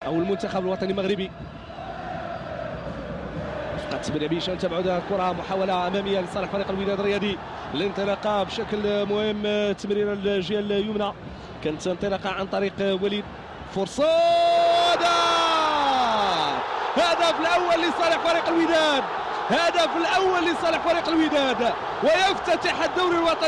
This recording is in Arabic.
او المنتخب الوطني المغربي. رفقة بن عبيشة تبعد كرة محاولة أمامية لصالح فريق الوداد الرياضي. الانطلاقة بشكل مهم، تمرير الجهة اليمنى كانت انطلاقة عن طريق وليد. فرصة هدف الأول لصالح فريق الوداد، هدف الأول لصالح فريق الوداد ويفتتح الدوري الوطني.